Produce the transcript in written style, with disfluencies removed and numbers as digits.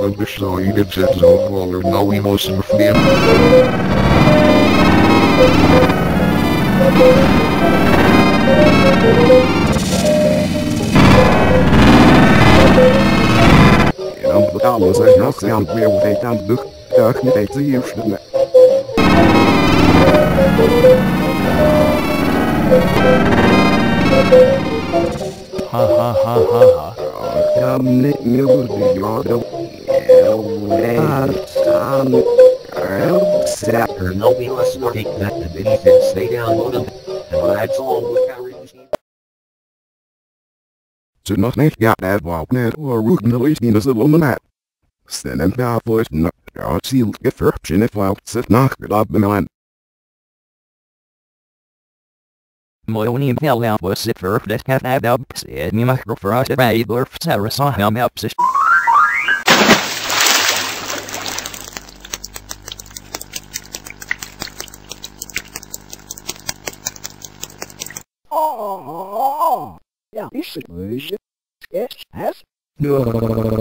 besluit zet zo wel nou iemand vervreemd. Dan betalen ze nog aan het weer weet aan de dag niet eten hier. Ha ha ha ha ha. Dan niet meer worden jaren. Sapper, no be less working that the benefits stay download them. And that's all with our machine. Ze nog niet gaat het wat net or rook de least in de luminat. Send en daarvoor is nog het ziel geverption if wel zit nog op de man. Mooi wel aan was het voor dat gaat uit op zit niet mag voor us bij door Sarah saw him up. Oh, ja, is het mooi. Yes, yes.